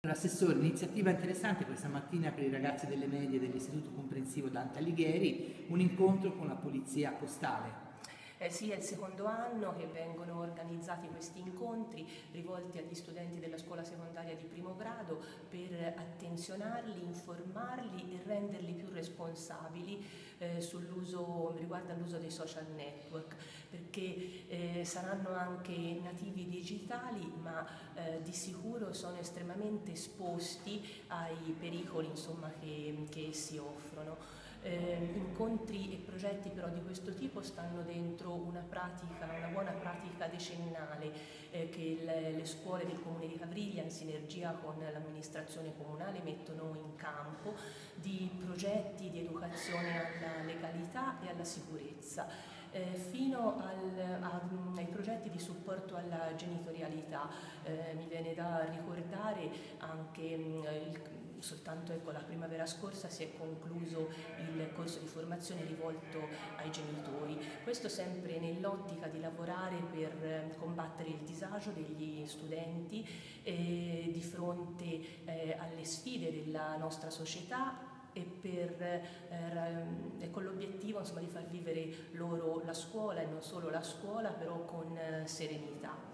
Assessore, iniziativa interessante questa mattina per i ragazzi delle medie dell'Istituto Comprensivo Dante Alighieri, un incontro con la Polizia Postale. Sì, è il secondo anno che vengono organizzati questi incontri rivolti agli studenti della scuola secondaria di primo grado per attenzionarli, informarli e renderli più responsabili riguardo all'uso dei social network, perché saranno anche nativi digitali, ma di sicuro sono estremamente esposti ai pericoli, insomma, che essi offrono. Incontri e progetti però di questo tipo stanno dentro una buona pratica decennale che le scuole del Comune di Cavriglia in sinergia con l'amministrazione comunale mettono in campo, di progetti di educazione alla legalità e alla sicurezza, fino ai progetti di supporto alla genitorialità. Mi viene da ricordare anche soltanto la primavera scorsa si è concluso il corso di formazione rivolto ai genitori, questo sempre nell'ottica di lavorare per combattere il disagio degli studenti di fronte alle sfide della nostra società e con l'obiettivo, insomma, di far vivere loro la scuola e non solo la scuola, però con serenità.